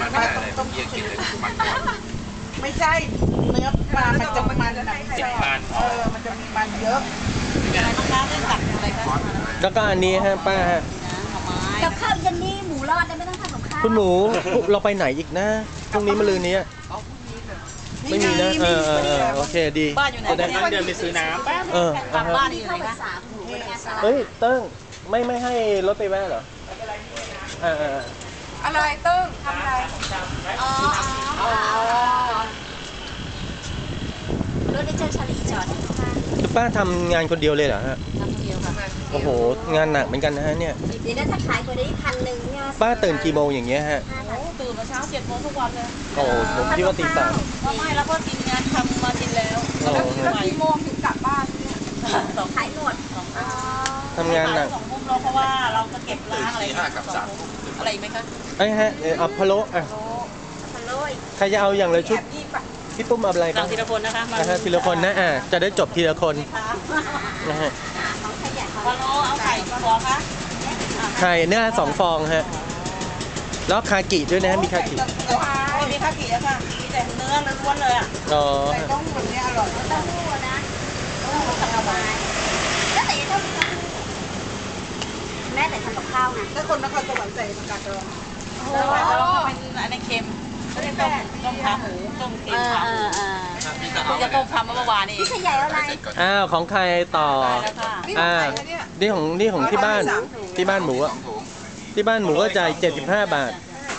มันไม่ได้เลยเยี่ยกินเลยมันไม่ใช่เนื้อปลามันจะมันมันมันจะมีมันเยอะอะไรบ้างคะเรื่องตักอะไรคะแล้วก็อันนี้ฮะป้าฮะกับข้าวเย็นนี้หมูรอดได้ไม่ต้องทำกับข้าวคุณหมูเราไปไหนอีกนะพรุ่งนี้มะรืนนี้ไม่มีนะโอเคดีบ้านอยู่ไหนเดินไปซื้อน้ำแป๊บบ้านอยู่ไหนคะเฮ้ยเติ้งไม่ให้รถไปแวะเหรออะไรเติ้งทำอะไรรถได้เจอชาลีจอดคือป้าทำงานคนเดียวเลยเหรอฮะทำคนเดียวค่ะโอ้โหงานหนักเหมือนกันนะฮะเนี่ยเดี๋ยวถ้าขายตัวนี้1,000เนี่ยป้าตื่นกี่โมงอย่างเงี้ยฮะตื่นมาเช้า7 โมงทุกวันเลยโอ้ผมคิดว่าตี 3 ไม่แล้วก็กินงานทำมากินแล้วแล้วกี่โมงถึงกลับบ้านเนี่ยขายหมดทำงานหนัก 2 ทุ่มเราเพราะว่าเราจะเก็บล้างอะไรอะไรไหมคะไอ้ฮะอัพพะโล้ใครจะเอาอย่างเลยชุดพี่ปุ้มเอาอะไรสั่งทีละคนนะคะทีละคนนะจะได้จบทีละคนนะฮะพะโล้เอาไข่ฟองคะไข่เนื้อ2 ฟองฮะแล้วคากิด้วยนะมีคากิไม่มีคากิแล้วค่ะมีแต่เนื้อล้วนเลยอ่ะแต่ต้องแบบนี้อร่อยเต้าหู้นะเต้าหู้กับไม้แล้วแต่ยังเต้าหู้แม่แต่ทำกับข้าวไงถ้าคนนครสวรรค์ใส่ผักกาดดองแล้วเป็นอันนี้เค็มก็ได้ต้มขาหมูต้มเค็มขาหมูจะต้มทำเมื่อวานนี่พี่ใหญ่อะไรของใครต่อนี่ของที่บ้านหมูอ่ะที่บ้านหมูก็จ่าย75 บาท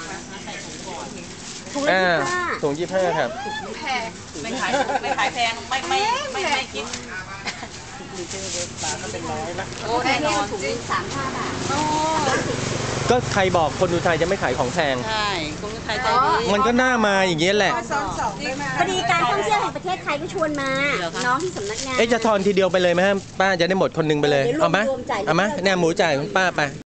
ถุง25ครับแพงไม่ขายแพงไม่คิดโอ้แน่นอนถุง35 บาทก็ใครบอกคนอุทัยจะไม่ขายของแพงใช่คนอุทัยใจดีมันก็น่ามาอย่างเงี้ยแหละพอดีการท่องเที่ยวแห่งประเทศไทยก็ชวนมาน้องที่สำนักงานจะทอนทีเดียวไปเลยไหมป้าจะได้หมดคนนึงไปเลยเอาไหมเนี่ยหมูจ่ายของป้าไป